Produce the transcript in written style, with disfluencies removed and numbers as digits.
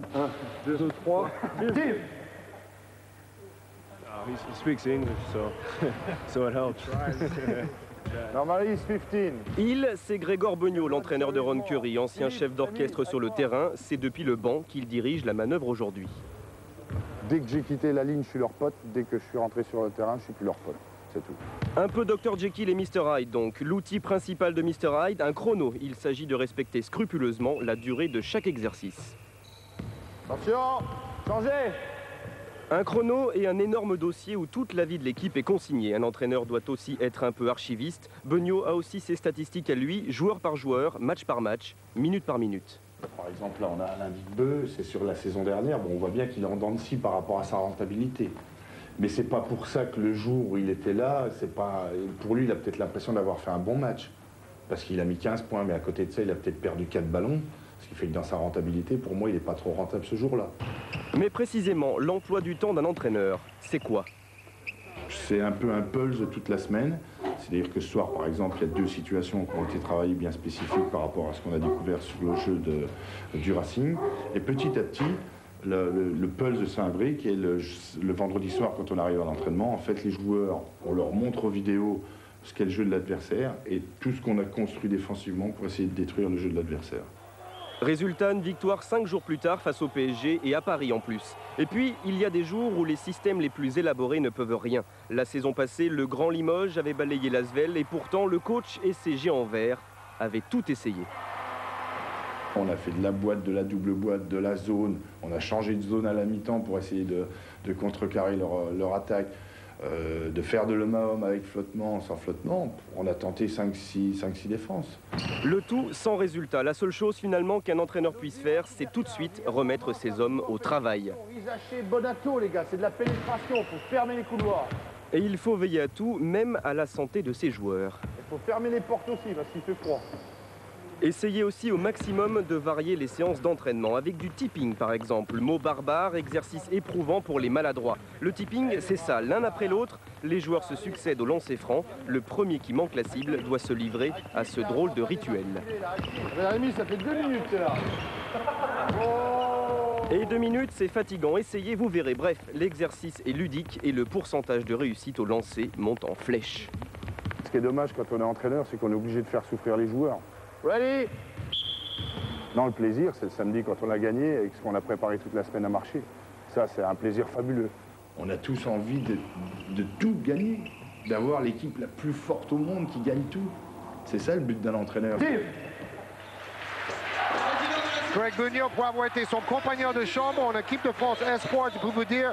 1, 2, 3. Steve! He speaks English, so it helps. Normally, it's 15. Il, c'est Grégor Beugnot, l'entraîneur de Ron Curry, ancien chef d'orchestre sur le terrain. C'est depuis le banc qu'il dirige la manœuvre aujourd'hui. Dès que j'ai quitté la ligne, je suis leur pote. Dès que je suis rentré sur le terrain, je suis plus leur pote. C'est tout. Un peu Dr Jekyll et Mr Hyde donc. L'outil principal de Mr Hyde, un chrono. Il s'agit de respecter scrupuleusement la durée de chaque exercice. Attention, changez! Un chrono et un énorme dossier où toute la vie de l'équipe est consignée. Un entraîneur doit aussi être un peu archiviste. Beugnot a aussi ses statistiques à lui, joueur par joueur, match par match, minute par minute. Par exemple, là, on a Alain Vigbeux, c'est sur la saison dernière. Bon, on voit bien qu'il est en dents de scie par rapport à sa rentabilité. Mais c'est pas pour ça que le jour où il était là, c'est pas... Pour lui, il a peut-être l'impression d'avoir fait un bon match. Parce qu'il a mis 15 points, mais à côté de ça, il a peut-être perdu 4 ballons. Ce qui fait que dans sa rentabilité, pour moi, il n'est pas trop rentable ce jour-là. Mais précisément, l'emploi du temps d'un entraîneur, c'est quoi? C'est un peu un pulse toute la semaine. C'est-à-dire que ce soir, par exemple, il y a 2 situations qui ont été travaillées bien spécifiques par rapport à ce qu'on a découvert sur le jeu du Racing. Et petit à petit, le pulse de Saint-Brieuc, qui est le vendredi soir quand on arrive à l'entraînement, en fait, les joueurs, on leur montre aux vidéos ce qu'est le jeu de l'adversaire et tout ce qu'on a construit défensivement pour essayer de détruire le jeu de l'adversaire. Résultat, une victoire 5 jours plus tard face au PSG et à Paris en plus. Et puis, il y a des jours où les systèmes les plus élaborés ne peuvent rien. La saison passée, le Grand Limoges avait balayé l'Asvel et pourtant le coach et ses géants verts avaient tout essayé. On a fait de la boîte, de la double boîte, de la zone. On a changé de zone à la mi-temps pour essayer de contrecarrer leur attaque. De faire de l'homme à homme avec flottement, sans flottement, on a tenté 5-6 défenses. Le tout sans résultat. La seule chose finalement qu'un entraîneur puisse faire, c'est tout de suite remettre ses hommes au travail. Rizaché, Bonato, les gars, c'est de la pénétration, il faut fermer les couloirs. Et il faut veiller à tout, même à la santé de ses joueurs. Il faut fermer les portes aussi, parce qu'il fait froid. Essayez aussi au maximum de varier les séances d'entraînement avec du tipping par exemple, mot barbare, exercice éprouvant pour les maladroits. Le tipping, c'est ça, l'un après l'autre, les joueurs se succèdent au lancer franc. Le premier qui manque la cible doit se livrer à ce drôle de rituel. Ça fait 2 minutes là. Et 2 minutes, c'est fatigant, essayez, vous verrez. Bref, l'exercice est ludique et le pourcentage de réussite au lancer monte en flèche. Ce qui est dommage quand on est entraîneur, c'est qu'on est obligé de faire souffrir les joueurs. Ready? Non, le plaisir, c'est le samedi quand on a gagné et ce qu'on a préparé toute la semaine à marcher. Ça, c'est un plaisir fabuleux. On a tous envie de tout gagner, d'avoir l'équipe la plus forte au monde qui gagne tout. C'est ça le but d'un entraîneur. Greg Beugnot, pour avoir été son compagnon de chambre en équipe de France Espoir, je peux vous dire